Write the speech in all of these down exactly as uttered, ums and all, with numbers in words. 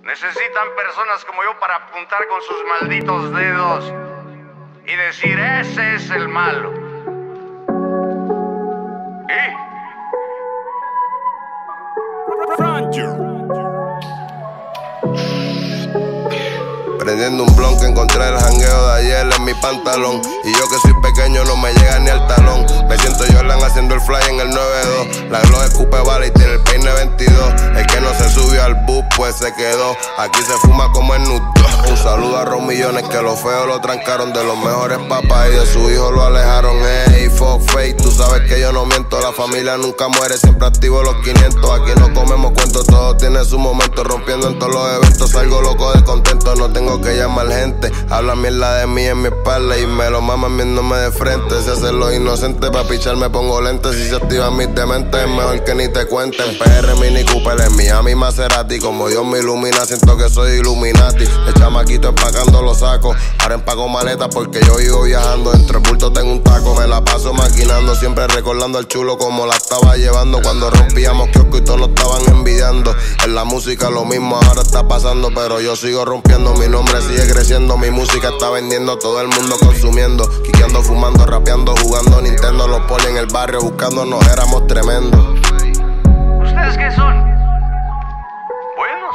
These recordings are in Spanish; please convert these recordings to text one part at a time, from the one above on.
Necesitan personas como yo para apuntar con sus malditos dedos y decir, ese es el malo. ¿Y? Prendiendo un blon que encontré el jangueo de ayer en mi pantalón. Y yo que soy pequeño no me llega ni al talón. Me siento Jordan haciendo el fly en el nueve dos. La glow escupe bala y tiene el peine veintidós. El que no se subió al bus pues se quedó. Aquí se fuma como en nudo. Un saludo a Romillones que los feos lo trancaron de los mejores papás y de su hijo lo alejaron. Ey, fuck fake, tú sabes que yo no miento. La familia nunca muere, siempre activo los quinientos. Aquí no comemos cuentos, todo tiene su momento. Rompiendo en todos los eventos, salgo loco de contento. No tengo que llamar gente, hablan mierda de mí en mi espalda y me lo maman viéndome de frente. Si hacen los inocentes, pa' pichar me pongo lentes. Si se activan mis dementes, es mejor que ni te cuenten. P R, Mini Cooper, en Miami, Maserati. Como Dios me ilumina, siento que soy Illuminati. De chamaquito empacando los sacos, ahora empaco maletas porque yo vivo viajando. Entre bultos tengo un taco, me la paso maquinando. Siempre recordando al chulo como la estaba llevando. Cuando rompíamos kiosco y todos lo estaban envidiando. En la música lo mismo ahora está pasando, pero yo sigo rompiendo. Mi nombre sigue creciendo, mi música está vendiendo. Todo el mundo consumiendo, quiqueando, fumando, rapeando, jugando Nintendo. Los poli en el barrio buscándonos, éramos tremendos. ¿Ustedes qué son? ¿Buenos?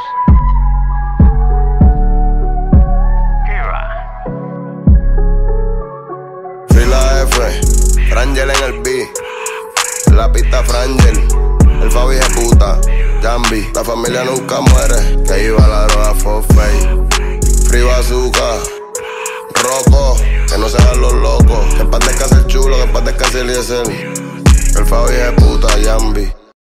¿Qué va? Fila F, Frangel en el beat, la pista Frangel, el Fabi de puta, Jambi. La familia nunca muere, que iba la droga for fake. Free Bazooka, Rocco, que no se hagan los locos. Que en paz descanse el chulo, que en paz descanse el Eliezer. El Fabi de puta, Jambi.